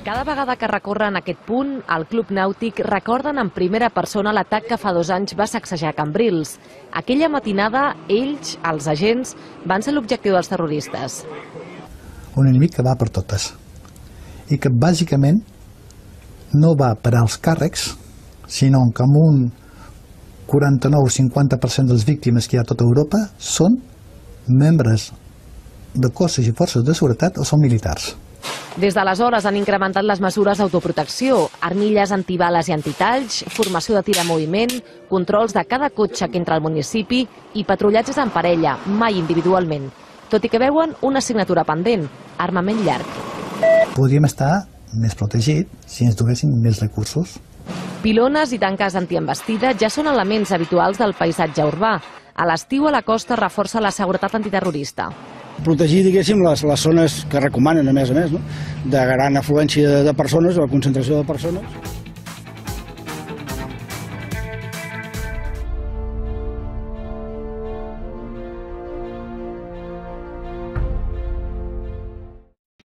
Cada vegada que recorren aquest punt, al Club Nàutic recorden en primera persona l'atac que fa 2 anys va sacsejar Cambrils. Aquella matinada, ells, els agents, van ser l'objectiu dels terroristes. Un enemic que va per totes i que bàsicament no va per als càrrecs, sinó que amb un 49-50% de les víctimes que hi ha a tota Europa són membres de cossos i forces de seguretat o són militars. Des d'aleshores han incrementat les mesures d'autoprotecció, armilles antibales i antitalls, formació de tir a moviment, controls de cada cotxe que entra al municipi i patrullatges en parella, mai individualment, tot i que veuen una assignatura pendent, armament llarg. Podríem estar més protegits si ens duguessin més recursos. Pilones i tanques antiembestida ja són elements habituals del paisatge urbà. A l'estiu a la costa reforça la seguretat antiterrorista. Protegir, diguéssim, les zones que recomanen, a més, no? De gran afluència de persones, o la concentració de persones.